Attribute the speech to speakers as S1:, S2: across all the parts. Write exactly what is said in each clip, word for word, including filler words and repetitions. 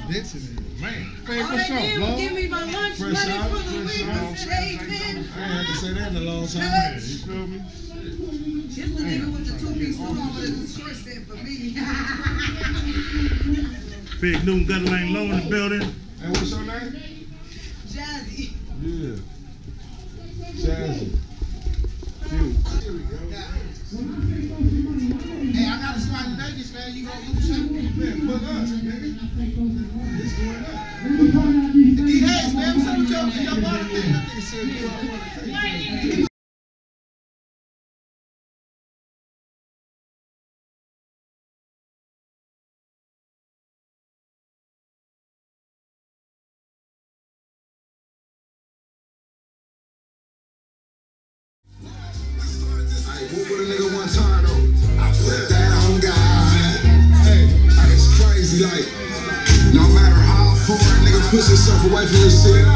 S1: bitch. Man.
S2: Hey, what's up, bro? Give me my lunch fresh money out, for the week.
S1: I ain't had to say that in a long time. Man, you feel me?
S2: This the nigga with the two-piece suit on with the short set for me.
S3: Big Newton Gutter Lane Low in the building.
S1: And what's your name?
S2: Jazzy.
S1: Yeah. Jazzy. Cute. Here we go. Hey, I got a slide in Vegas, man. You gonna lose something? Man, put up, nigga. It's going up. D Hayes, man. What's up with your thing? Your body thing. That nigga said, you don't want to take it.
S4: What with a nigga one time though? I put that on God. Hey, it's crazy, like, no matter how far a nigga push himself away from this shit,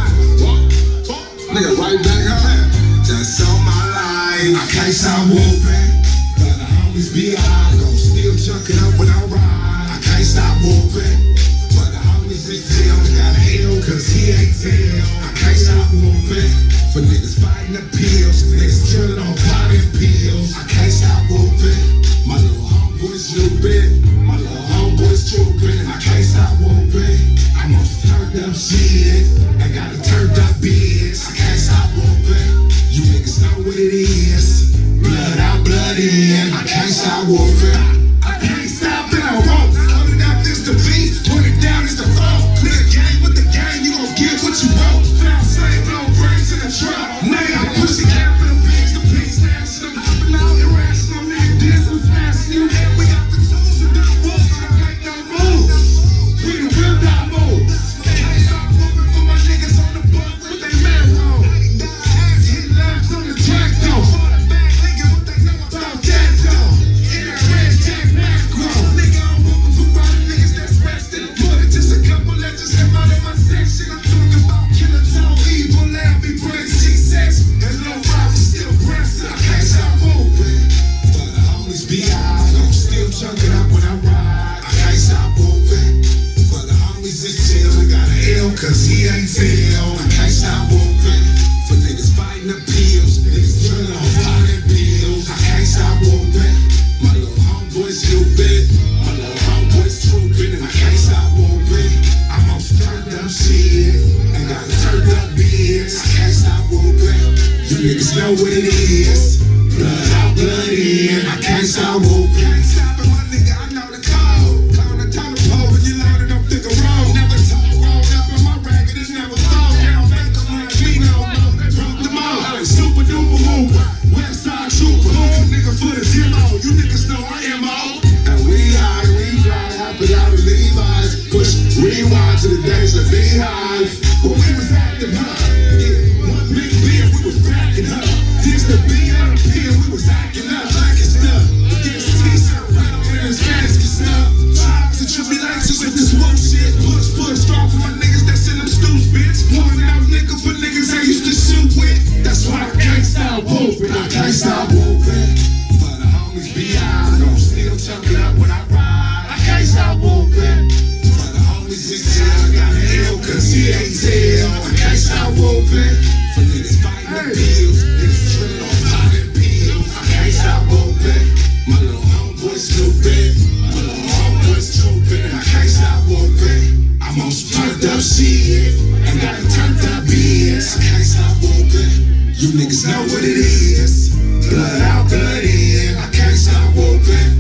S4: nigga right back up. That's on my life. I can't stop whooping, but the homies be out. Gon' still chunking up when I ride. I can't stop whooping, but the homies be still got hell, cause he ain't tell. I can't stop whooping. For niggas fighting the pills, niggas chillin' on pot and pills. I can't stop whooping. My little homeboy's stupid. My little homeboy's trooping. I can't stop whooping. I'm on turned up shit. I got a turned up biz. I can't stop whooping. You niggas know what it is. Blood out, blood in. I can't stop whooping. I can't stop and I won't. Hold it up, this the beat. Put it down, it's the phone. Play a game with the game, you gon' get what you want. Found slave, no brains in the truck. Nigga, I push the capital pigs, the pigs national. Hopping out irrational, nigga, this is national. And we got the tools to do the wolves, so don't make no moves. We the real dot moves. Can't stop moving for my niggas on the bus with they man roll. Ass hit laps on the track though. Fall the back, nigga, what they know about that though. In that red jack macro. Nigga, I'm moving for my niggas that's resting. More than just a couple legends that out in my section. I'm talking about killer tone, evil, now be praised. And no problem, still pressing. I can't stop moving, but the homies be out. I'm still chunking up when I ride. I can't stop moving, but the homies is chill. I got an L cause he ain't tell. I can't stop moving, for niggas fighting the pills. Niggas drilling on pot and pills. I can't stop moving. My little homeboy's stupid. My little homeboy's trooping. And I can't stop moving. I'm on turned up shit. And got a turned up biz. I can't stop moving. You niggas know what it is. Blood out, blood in. I can't stop whooping. Can't stop it, my nigga, I know the code. Clown the toilet pole when you loaded up thick a road. Never talk, rolled up in my ragged, it's never sold. They don't make them like me no more. They broke them all. I was super duper hooper. West side trooper. Hooper nigga for the demo. You niggas know I am all. And we high, we fly, happy out of Levi's. Push rewind to the days of Beehive. When we was active, huh? Yeah, one big beer, we was packing up. This the B M P, we was acting up like it's stuff. Against T-shirt, rental in his mask and stuff. Trials and tribulations with this bullshit. Push, push, strong for my niggas that's in them stools, bitch. Pouring out nigga for niggas I used to shoot with. That's why I can't stop whooping. I can't stop whooping, but the homies be out. I'm still chunking up when I ride. I can't stop whooping, but the homies is chill. I got an L cause he ain't tell. I can't stop whooping, for niggas fighting the pills. Niggas drilling on pot and pills. I can't stop whooping. My little homeboy's stupid. My little homeboy's trooping. And I can't stop whooping. I'm on some turned up shit. And got a turned up biz. I can't stop whooping. You niggas know what it is. Blood out, blood in. I can't stop whooping.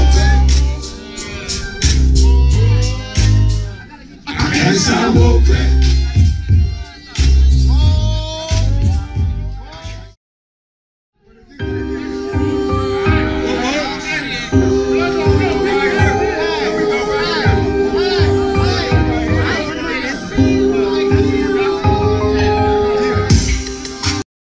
S4: I can't stop whooping.